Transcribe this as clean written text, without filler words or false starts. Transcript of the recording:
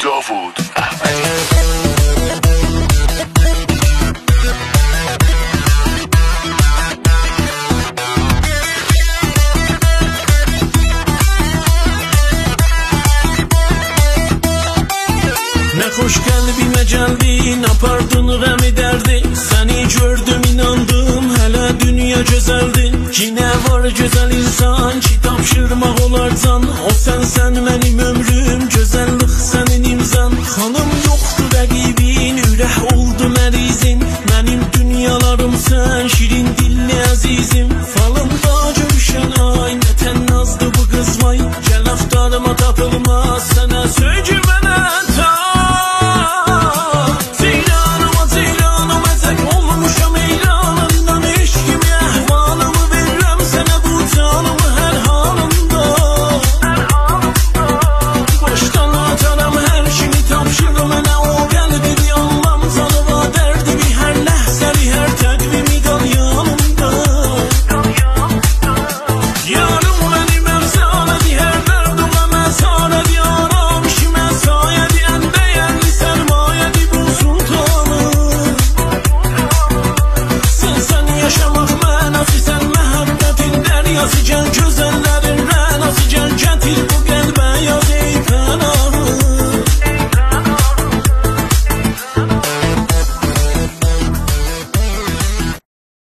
Davud Ahmedi. Ne hoş kalbime geldin, apardın rəmi dərdi. Səni gördüm, inandım, hələ dünya gözəldir. Ki nə var gözəl insan, ki tapşırmaq olar can. O sən mənim ömrüm, gözəllik sən.